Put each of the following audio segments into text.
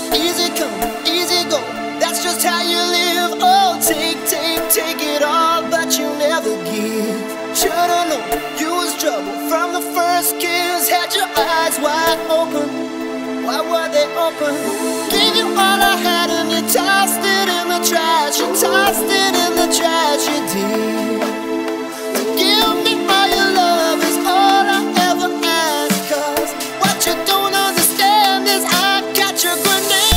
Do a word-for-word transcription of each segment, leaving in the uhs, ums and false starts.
Easy come, easy go, that's just how you live. Oh, take, take, take it all, but you never give. Should've known you was trouble from the first kiss. Had your eyes wide open, why were they open? Gave you all I had and you tossed it in the trash. You tossed it in the trash, you did. To give me all your love is all I ever ask. Cause what you don't understand is I got your grenade.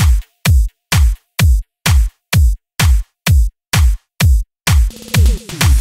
We'll be right back.